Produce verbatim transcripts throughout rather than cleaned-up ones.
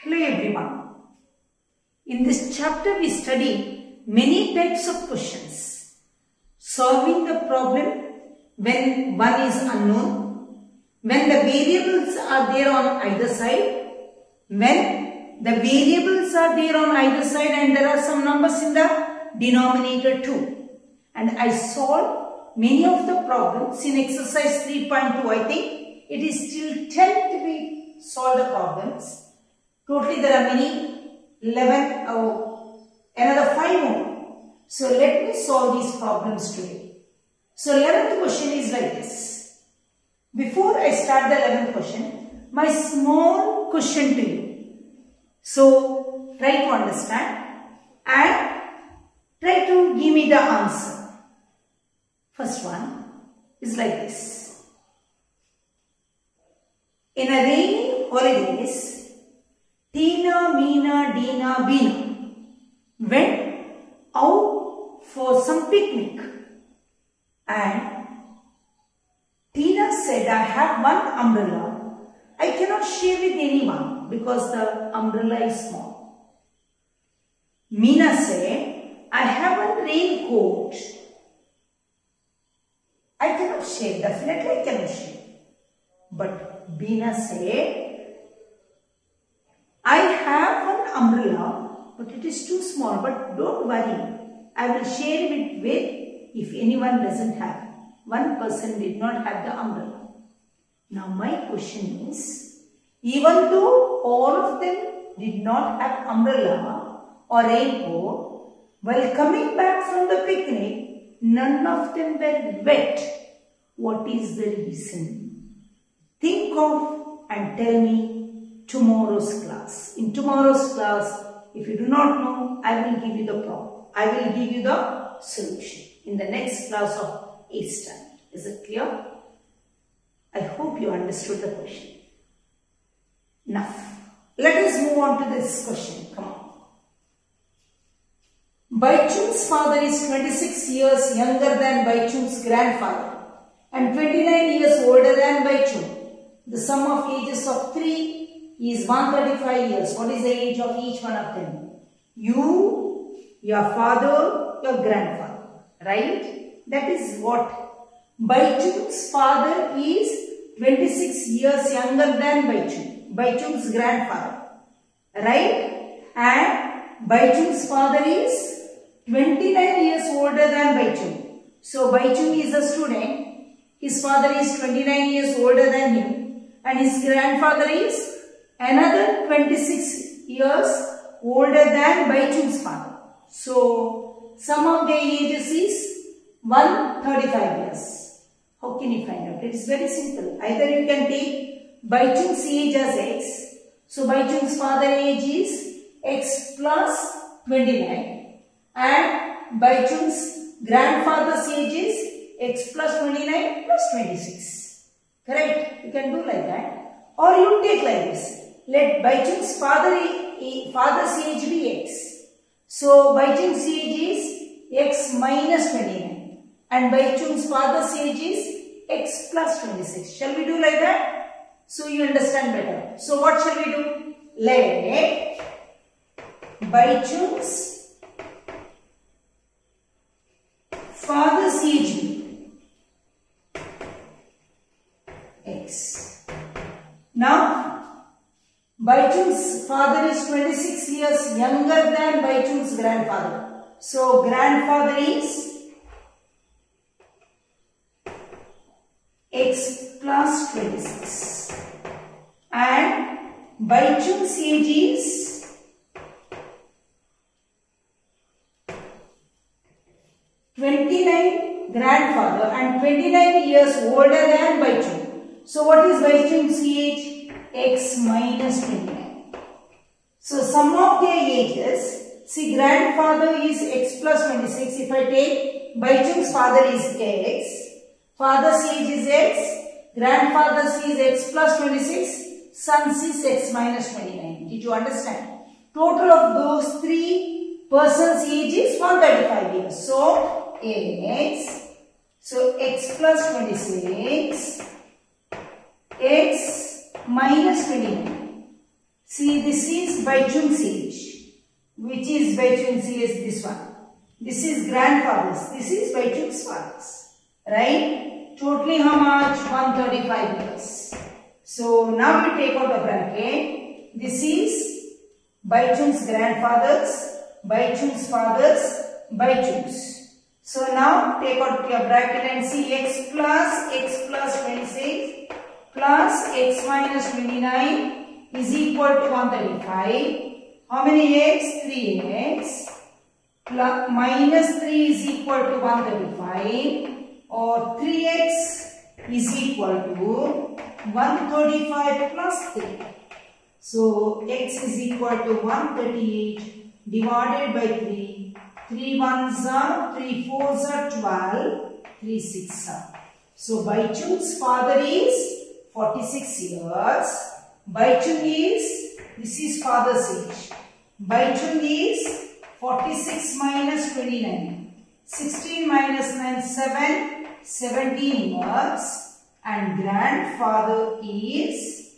Hello everyone. In this chapter we study many types of questions. Solving the problem when one is unknown, when the variables are there on either side, when the variables are there on either side and there are some numbers in the denominator too. And I solved many of the problems in exercise three point two. I think it is till tenth we solve the problems. Totally there are many, eleven, oh, another five more. So let me solve these problems today. So eleventh question is like this. Before I start the eleventh question, my small question to you. So try to understand and try to give me the answer. First one is like this. In a rainy holidays, Tina, Meena, Deena, Beena went out for some picnic, and Tina said, I have one umbrella. I cannot share with anyone because the umbrella is small. Meena said, I have a raincoat. I cannot share, definitely I cannot share. But Beena said, I have one umbrella, but it is too small. But don't worry, I will share it with if anyone doesn't have. One person did not have the umbrella. Now my question is, even though all of them did not have umbrella or raincoat, while coming back from the picnic, none of them were wet. What is the reason? Think of and tell me tomorrow's class. In tomorrow's class, if you do not know, I will give you the problem. I will give you the solution in the next class of eighth standard. Is it clear? I hope you understood the question. Now, let us move on to this question. Come on. Baichung's father is twenty-six years younger than Baichung's grandfather and twenty-nine years older than Baichung. The sum of ages of three is one hundred thirty-five years. What is the age of each one of them? You, your father, your grandfather. Right? That is what. Baichung's father is twenty-six years younger than Baichung. Baichung's grandfather. Right? And Baichung's father is twenty-nine years older than Baichung. So Baichung is a student. His father is twenty-nine years older than him. And his grandfather is another twenty-six years older than Baichung's father. So, sum of their ages is one hundred thirty-five years. How can you find out? It is very simple. Either you can take Baichung's age as x. So, Baichung's father age is x plus twenty-nine. And Baichung's grandfather's age is x plus twenty-nine plus twenty-six. Correct? You can do like that. Or you take like this. Let Baichung's father, father's age be x. So, Baichung's age is x minus twenty-nine. And Baichung's father's age is x plus twenty-six. Shall we do like that? So, you understand better. So, what shall we do? Let Baichung's father's age be x. Now, Baichung's father is twenty-six years younger than Baichung's grandfather. So, grandfather is x plus twenty-six. And Baichung's age is twenty-nine grandfather and twenty-nine years older than Baichung. So, what is Baichung's age? X minus twenty-nine. So, sum of their ages, see grandfather is x plus twenty-six. If I take Baichung's father is x, father's age is x, grandfather's is x plus twenty-six, son's is x minus twenty-nine. Did you understand? Total of those three persons' age is one hundred thirty-five years. So, x, so x plus twenty-six, x minus twenty-nine. See, this is Baichung's age. Which is Baichung's age? This one. This is grandfather's. This is Baichung's father's. Right? Totally how much? one hundred thirty-five years. So now we take out the bracket. This is Baichung's grandfather's, Baichung's father's, Baichung's. So now take out your bracket and see x plus x plus twenty-six plus x minus twenty-nine is equal to one hundred thirty-five. How many x? three x. Plus, minus three is equal to one hundred thirty-five, or three x is equal to one hundred thirty-five plus three. So x is equal to one hundred thirty-eight divided by three. three ones are, three fours are twelve, three six are. So Baichung's father is forty-six years. Baichung is, this is father's age. Baichung is forty-six minus twenty-nine. sixteen minus nine, seven. seventeen years. And grandfather is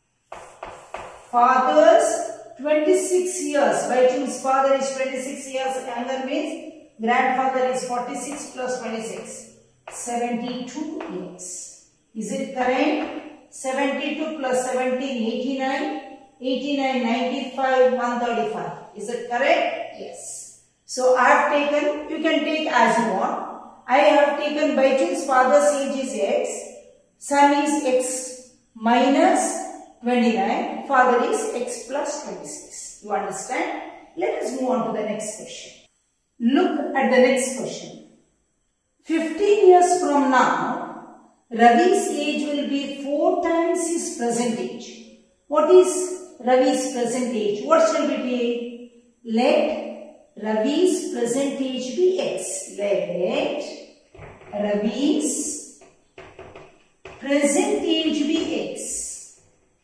father's twenty-six years. Baichung's father is twenty-six years younger, means grandfather is forty-six plus twenty-six. seventy-two years. Is it correct? seventy-two plus seventeen, eighty-nine. eighty-nine, ninety-five, one hundred thirty-five. Is it correct? Yes. So I have taken, you can take as you want. I have taken Baichung's father's age is x. Son is x minus twenty-nine. Father is x plus twenty-six. You understand? Let us move on to the next question. Look at the next question. fifteen years from now, Ravi's age will be four times his present age. What is Ravi's present age? What shall we take? Let Ravi's present age be x. Let Ravi's present age be x.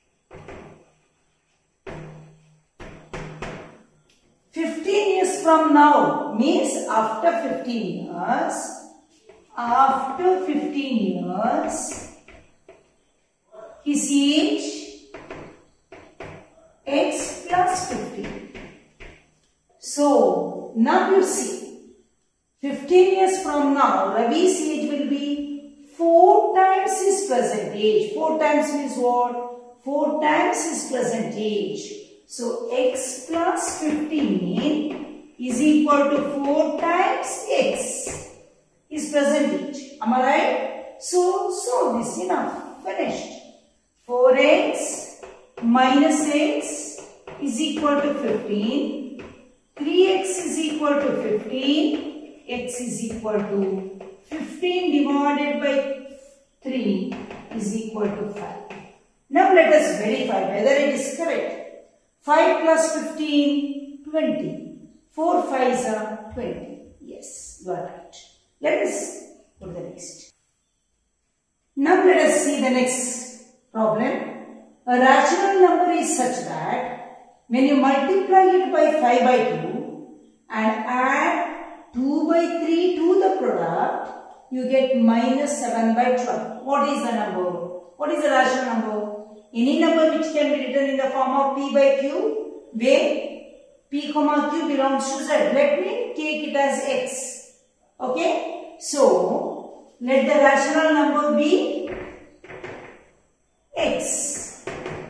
fifteen years from now means after fifteen years. After fifteen years, his age x plus fifteen. So now you see, fifteen years from now, Ravi's age will be four times his present age. four times means what? four times his present age. So x plus fifteen is equal to four times x. His present age. Am I right? So, solve this. Enough. Finished. four x minus x is equal to fifteen. three x is equal to fifteen. X is equal to fifteen divided by three is equal to five. Now let us verify whether it is correct. five plus fifteen, twenty. four fives are twenty. Yes, you are right. Let us go to the next. Now let us see the next problem. A rational number is such that when you multiply it by five by two and add two by three to the product, you get minus seven by twelve. What is the number? What is the rational number? Any number which can be written in the form of p by q, where p comma q belongs to z. Let me take it as x. Okay, so let the rational number be x.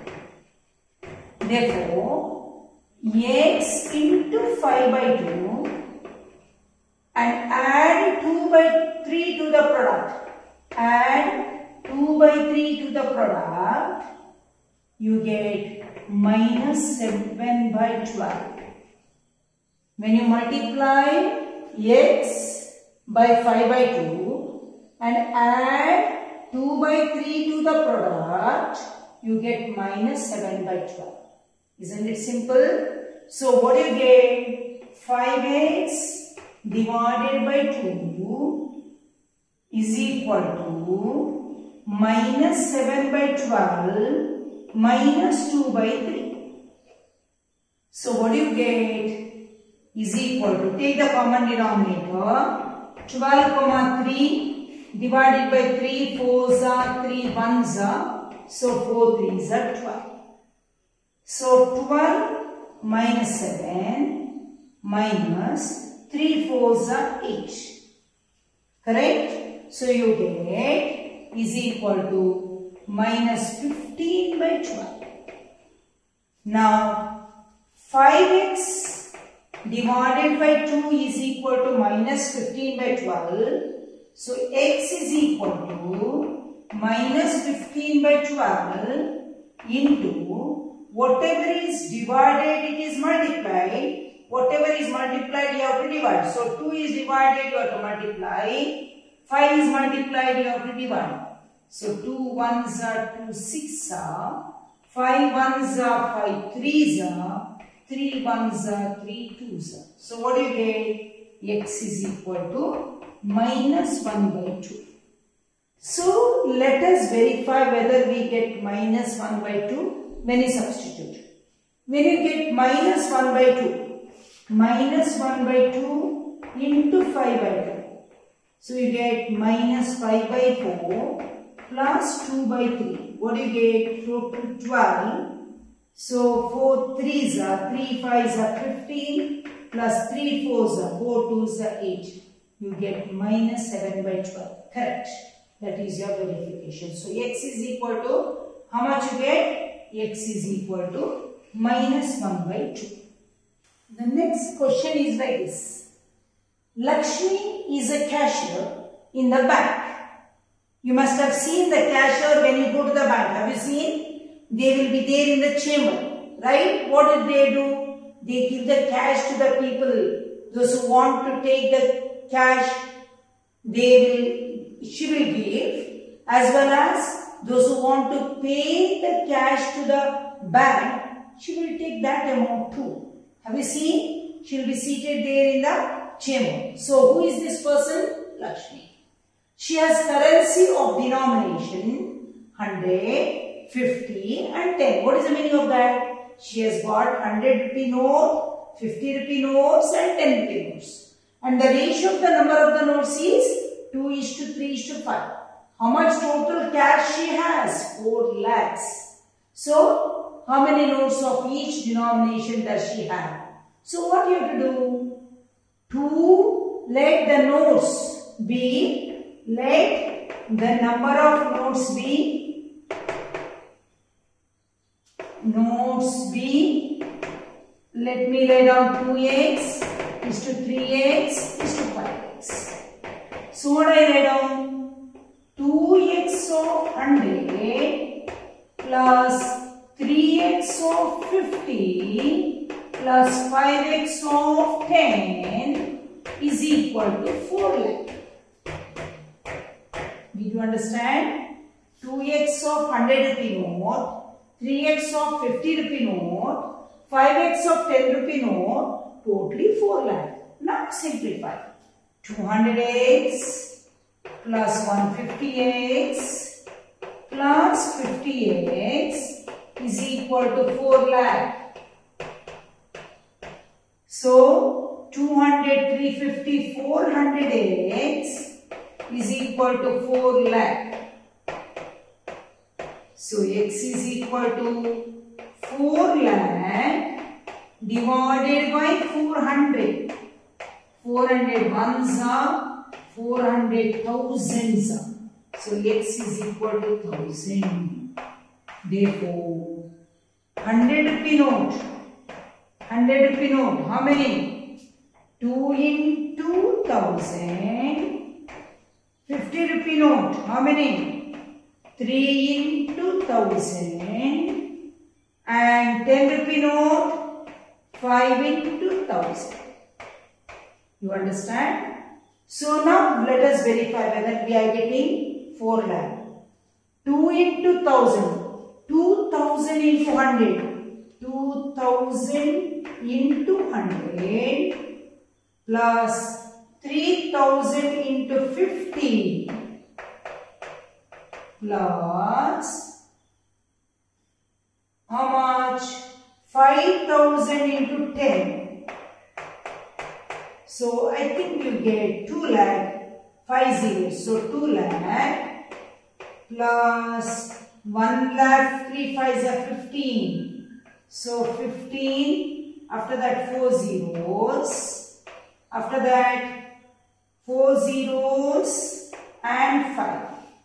Therefore, x into five by two and add two by three to the product. Add two by three to the product, you get minus seven by twelve. When you multiply x by five by two and add two by three to the product, you get minus seven by twelve. Isn't it simple? So what do you get? five x divided by two is equal to minus seven by twelve minus two by three. So what do you get? Is equal to, take the common denominator, twelve comma three divided by three, fours are, three ones are, so four threes are twelve. So twelve minus seven minus three fours are eight. Correct? So you get is equal to minus fifteen by twelve. Now five x divided by two is equal to minus fifteen by twelve. So x is equal to minus fifteen by twelve into whatever is divided, it is multiplied. Whatever is multiplied, you have to divide. So two is divided, you have to multiply. five is multiplied, you have to divide. So two ones are two, six are. five ones are five, threes are. three ones are three, twos are. So what do you get? X is equal to minus one by two. So let us verify whether we get minus one by two when you substitute. When you get minus one by two, minus one by two into five by two. So you get minus five by four plus two by three. What do you get? Total twelve. So four threes are, three fives are fifteen plus three fours are, four twos are eight. You get minus seven by twelve. Correct. That is your verification. So x is equal to, how much you get? X is equal to minus one by two. The next question is like this. Lakshmi is a cashier in the bank. You must have seen the cashier when you go to the bank. Have you seen? They will be there in the chamber, right? What did they do? They give the cash to the people. Those who want to take the cash, they will, she will give, as well as those who want to pay the cash to the bank, she will take that amount too. Have you seen? She will be seated there in the chamber. So who is this person? Lakshmi. She has currency of denomination one hundred, fifty and ten. What is the meaning of that? She has got one hundred rupee note, fifty rupee notes and ten rupee notes. And the ratio of the number of the notes is two is to three is to five. How much total cash she has? four lakhs. So, how many notes of each denomination does she have? So, what you have to do? To let the notes be, let the number of notes be, notes be, let me lay down two x is to three x is to five x. So what I write down? two x of one hundred plus three x of fifty plus five x of ten is equal to four lakh. Did you understand? two x of one hundred rupee note, three x of fifty rupee note, five x of ten rupee note, totally four lakh. Now simplify. two hundred x plus one hundred fifty x plus fifty x is equal to four lakh. So two hundred, three hundred fifty, four hundred x is equal to four lakh. So x is equal to four lakh divided by four hundred. four hundred ones are, four hundred thousands are. So x is equal to one thousand. Therefore, one hundred rupee note. one hundred rupee note. How many? two into one thousand. fifty rupee note. How many? three into one thousand. And ten rupee note. five into one thousand. You understand? So now let us verify whether we are getting four lakh. two into one thousand. two thousand into one hundred. two thousand into one hundred plus three thousand into fifty plus how much? five thousand into ten. So I think you get two lakh, five zeros. So two lakh plus one lakh, three fives are fifteen. So fifteen, after that four zeros, after that four zeros and five.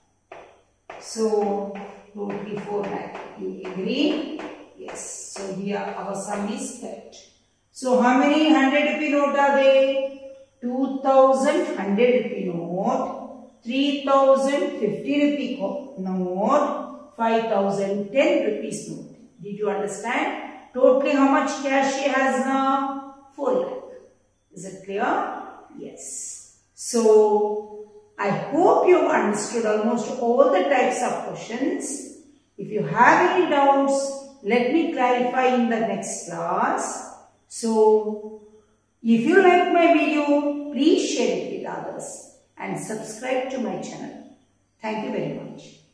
So totally four lakh. You agree? Yes. So here our sum is correct. So how many hundred rupee note are they? two thousand hundred rupee note, three thousand fifty rupee note, five thousand ten rupees note. Did you understand? Totally how much cash she has now? four lakh. Is it clear? Yes. So I hope you have understood almost all the types of questions. If you have any doubts, let me clarify in the next class. So if you like my video, please share it with others and subscribe to my channel. Thank you very much.